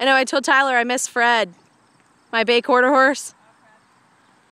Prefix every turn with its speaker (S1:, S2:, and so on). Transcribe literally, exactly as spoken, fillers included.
S1: I know I told Tyler I miss Fred, my bay quarter horse.